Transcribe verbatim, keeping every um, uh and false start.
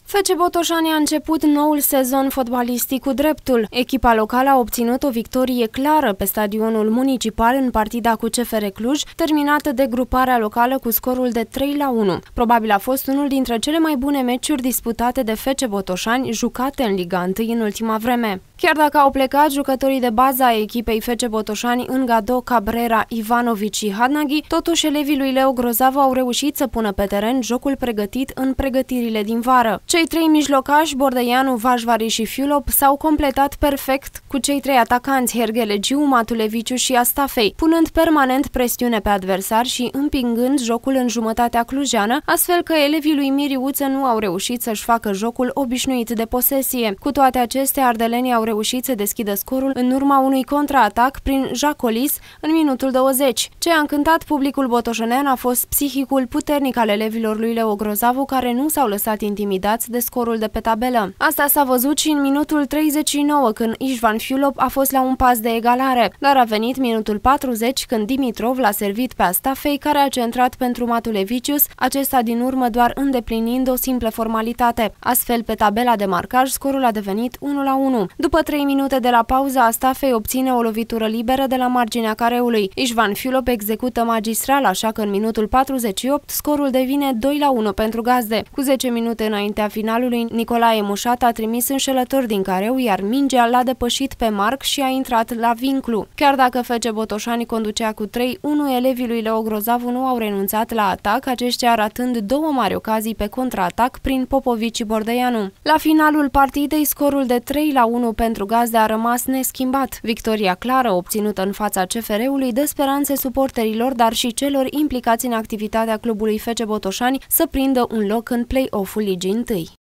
F C Botoșani a început noul sezon fotbalistic cu dreptul. Echipa locală a obținut o victorie clară pe stadionul municipal în partida cu C F R Cluj, terminată de gruparea locală cu scorul de trei la unu. Probabil a fost unul dintre cele mai bune meciuri disputate de F C Botoșani, jucate în Liga unu în ultima vreme. Chiar dacă au plecat jucătorii de bază a echipei F C Botoșani Ngado, Cabrera, Ivanovici și Hadnaghi, totuși elevii lui Leo Grozavu au reușit să pună pe teren jocul pregătit în pregătirile din vară. Cei trei mijlocași, Bordeianu, Vașvari și Fiulop, s-au completat perfect cu cei trei atacanți, Herghelegiu, Matuleviciu și Astafei, punând permanent presiune pe adversar și împingând jocul în jumătatea clujeană, astfel că elevii lui Miriuță nu au reușit să-și facă jocul obișnuit de posesie. Cu toate acestea, ardelenii au reușit să deschidă scorul în urma unui contraatac prin Jacolis în minutul douăzeci. Ce a încântat publicul botoșanean a fost psihicul puternic al elevilor lui Leo Grozavu, care nu s-au lăsat intimidați de scorul de pe tabelă. Asta s-a văzut și în minutul treizeci și nouă, când Ișvan Fiulop a fost la un pas de egalare, dar a venit minutul patruzeci, când Dimitrov l-a servit pe Astafei, care a centrat pentru Matulevicius, acesta din urmă doar îndeplinind o simplă formalitate. Astfel, pe tabela de marcaj, scorul a devenit unu la unu. După trei minute de la pauză, Astafei obține o lovitură liberă de la marginea careului. Ișvan Fiulop execută magistral, așa că în minutul patruzeci și opt scorul devine doi la unu pentru gazde. Cu zece minute înaintea finalului, Nicolae Mușat a trimis înșelător din careu, iar mingea l-a depășit pe Marc și a intrat la vinclu. Chiar dacă F C Botoșani conducea cu trei unu, elevii lui Leo Grozavu nu au renunțat la atac, aceștia ratând două mari ocazii pe contraatac prin Popovici și Bordeianu. La finalul partidei, scorul de trei la unu pentru gazde a rămas neschimbat. Victoria clară obținută în fața C F R-ului dă speranțe suporterilor, dar și celor implicați în activitatea clubului F C Botoșani să prindă un loc în play-off-ul Ligii unu.